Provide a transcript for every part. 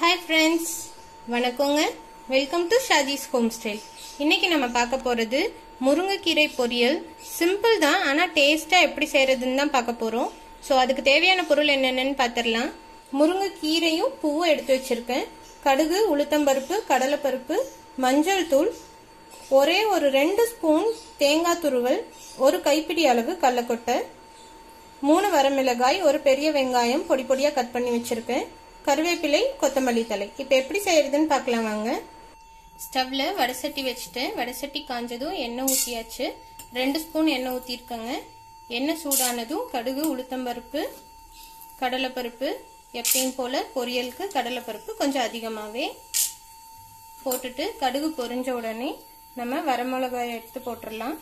Hi friends, வணக்கங்க. Welcome to Shaji's home style. இன்னைக்கு நம்ம பார்க்க போறது முருங்கைக்கீரை பொரியல். சிம்பிள் தான், ஆனா டேஸ்டா எப்படி செய்யறதுன்னு தான் பார்க்க போறோம். ஸோ அதுக்கு தேவையான பொருள் என்னென்னு பார்த்துடலாம். முருங்கைக்கீரையும் பூவும் எடுத்து வச்சிருக்கேன். கடுகு, உளுத்தம்பருப்பு, கடலைப்பருப்பு, மஞ்சள் தூள், ஒரே ஒரு 2 ஸ்பூன் தேங்காய் துருவல், ஒரு கைப்பிடி அளவு கடலைக்கொட்டை, 3 வரமிளகாய், ஒரு பெரிய வெங்காயம் பொடி பொடியா கட் பண்ணி வச்சிருக்கேன், கருவேப்பிலை, கொத்தமல்லி தழை. இப்போ எப்படி செய்யறதுன்னு பார்க்கலாம் வாங்க. ஸ்டவ்ல வடசட்டி வச்சுட்டேன். வடசட்டி காஞ்சதும் எண்ணெய் ஊற்றியாச்சு. 2 ஸ்பூன் எண்ணெய் ஊற்றிருக்கேங்க. எண்ணெய் சூடானதும் கடுகு, உளுத்தம்பருப்பு, கடலைப்பருப்பு, எப்பயும் போல பொரியலுக்கு கடலைப்பருப்பு கொஞ்சம் அதிகமாகவே போட்டுட்டு கடுகு பொரிஞ்ச உடனே நம்ம வரமிளகாயை எடுத்து போட்டுடலாம்.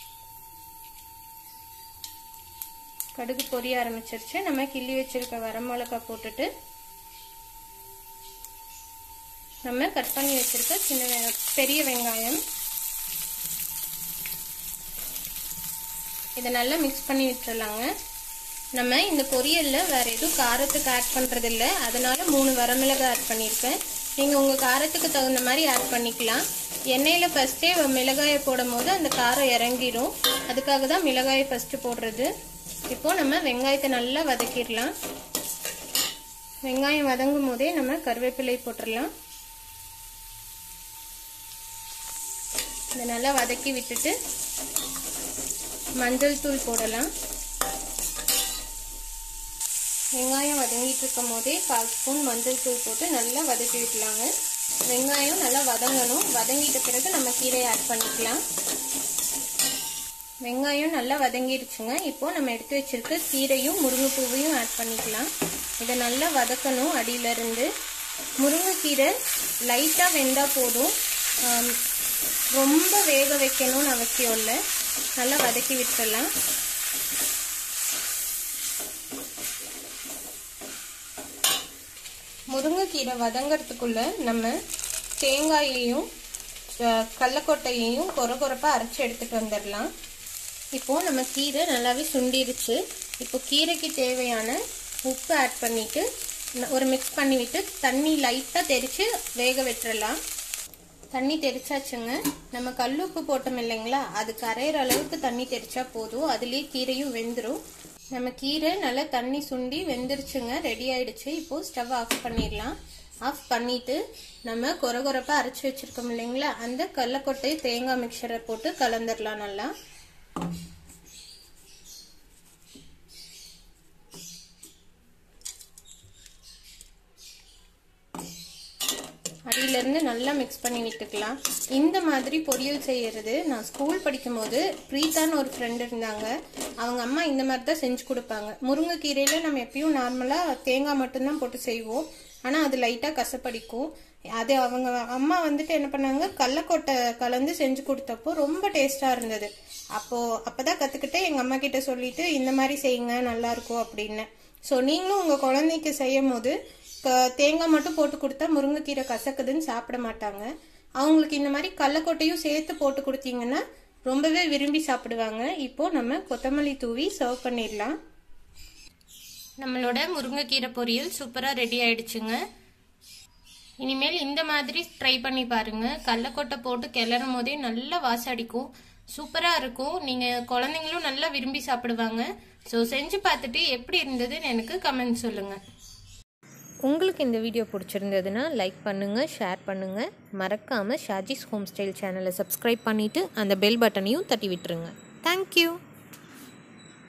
கடுகு பொரிய ஆரம்பிச்சிருச்சு. நம்ம கிள்ளி வச்சிருக்க வரமிளகாய் போட்டுட்டு நம்ம கட் பண்ணி வச்சிருக்க பெரிய வெங்காயம் இதை நல்லா மிக்ஸ் பண்ணி விட்டுறலாங்க. நம்ம இந்த பொரியல்ல வேற எதுவும் காரத்துக்கு ஆட் பண்றது இல்லை, அதனால 3 வரமிளகாய் ஆட் பண்ணியிருக்கேன். நீங்க உங்க காரத்துக்கு தகுந்த மாதிரி ஆட் பண்ணிக்கலாம். எண்ணெயில ஃபர்ஸ்டே மிளகாயை போடும் போது அந்த காரம் இறங்கிடும், அதுக்காக தான் மிளகாயை ஃபர்ஸ்ட் போடுறது. இப்போ நம்ம வெங்காயத்தை நல்லா வதக்கிடலாம். வெங்காயம் வதங்கும் போதே நம்ம கருவேப்பிலை போட்டுடலாம். இதை நல்லா வதக்கி விட்டுட்டு மஞ்சள் தூள் போடலாம். வெங்காயம் வதங்கிட்டு இருக்கும் போதே 1/4 ஸ்பூன் மஞ்சள் தூள் போட்டு நல்லா வதக்கி விடலாங்க. வெங்காயம் நல்லா வதங்கணும். வதங்கிட்ட பிறகு நம்ம கீரையை ஆட் பண்ணிக்கலாம். வெங்காயம் நல்லா வதங்கிடுச்சுங்க. இப்போ நம்ம எடுத்து வச்சிருக்க கீரையும் முருங்கைப்பூவையும் ஆட் பண்ணிக்கலாம். இதை நல்லா வதக்கணும். அடியில இருந்து முருங்கைக்கீரை லைட்டா வெந்தா போதும், ரொம்ப வேக வைக்கணும்னு அவசியம் இல்லை. நல்லா வதக்கி விட்டுடலாம். முருங்கைக்கீரை வதங்கிறதுக்குள்ள நம்ம தேங்காயையும் கடலைக்கொட்டையையும் கொரகொரப்பா அரைச்சி எடுத்துட்டு வந்துடலாம். இப்போ நம்ம கீரை நல்லாவே சுண்டிருச்சு. இப்போ கீரைக்கு தேவையான உப்பு ஆட் பண்ணிட்டு ஒரு மிக்ஸ் பண்ணி விட்டு தண்ணி லைட்டா தெரிச்சு வேக விட்டுறலாம். தண்ணி தெரிச்சாச்சுங்க. நம்ம கல்லுப்பு போட்டோம் இல்லைங்களா, அது கரையிற அளவுக்கு தண்ணி தெரிச்சா போதும், அதுலயே கீரையும் வெந்துடும். நம்ம கீரை நல்லா தண்ணி சுண்டி வெந்துருச்சுங்க, ரெடி ஆயிடுச்சு. இப்போ ஸ்டவ் ஆஃப் பண்ணிடலாம். ஆஃப் பண்ணிட்டு நம்ம கொரகொரப்பா அரைச்சி வச்சிருக்கோம் இல்லைங்களா, அந்த கடலைக்கொட்டை தேங்காய் மிக்சரை போட்டு கலந்துடலாம் நல்லா. அடியில இருந்து நல்லா மிக்ஸ் பண்ணி விட்டுக்கலாம். இந்த மாதிரி பொரியல் செய்யறது நான் ஸ்கூல் படிக்கும் போது பிரீத்தான்னு ஒரு ஃப்ரெண்ட் இருந்தாங்க. அவங்க அம்மா இந்த மாதிரி தான் செஞ்சு கொடுப்பாங்க. முருங்கைக்கீரையில நம்ம எப்பயும் நார்மலா தேங்காய் மட்டும்தான் போட்டு செய்வோம், ஆனா அது லைட்டா கசப்படிக்கும். அது அவங்க அம்மா வந்துட்டு என்ன பண்ணாங்க, கடலைக்கொட்டை கலந்து செஞ்சு கொடுத்தப்போ ரொம்ப டேஸ்டா இருந்தது. அப்பதான் கத்துக்கிட்டு எங்க அம்மா கிட்ட சொல்லிட்டு இந்த மாதிரி செய்யுங்க நல்லா இருக்கும் அப்படின்னு. ஸோ நீங்களும் உங்க குழந்தைக்கு செய்யும் போது தேங்காய் மட்டும் போட்டு கொடுத்தா முருங்கைக்கீரை கசக்குதுன்னு சாப்பிட மாட்டாங்க. அவங்களுக்கு இந்த மாதிரி கடலைக்கொட்டையும் சேர்த்து போட்டு கொடுத்தீங்கன்னா ரொம்பவே விரும்பி சாப்பிடுவாங்க. இப்போ நம்ம கொத்தமல்லி தூவி சர்வ் பண்ணிடலாம். நம்மளோட முருங்கைக்கீரை பொரியல் சூப்பரா ரெடி ஆயிடுச்சுங்க. இனிமேல் இந்த மாதிரி ட்ரை பண்ணி பாருங்க. கடலைக்கொட்டை போட்டு கிளறும் போதே நல்லா வாசம் அடிக்கும், சூப்பரா இருக்கும். நீங்க குழந்தைங்களும் நல்லா விரும்பி சாப்பிடுவாங்க. ஸோ செஞ்சு பார்த்துட்டு எப்படி இருந்ததுன்னு எனக்கு கமெண்ட் சொல்லுங்க. உங்களுக்கு இந்த வீடியோ பிடிச்சிருந்ததுன்னா லைக் பண்ணுங்கள், ஷேர் பண்ணுங்கள். மறக்காமல் ஷாஜிஸ் ஹோம் ஸ்டைல் சேனலை சப்ஸ்கிரைப் பண்ணிவிட்டு அந்த பெல் பட்டனையும் தட்டி விட்டுருங்க. தேங்க்யூ.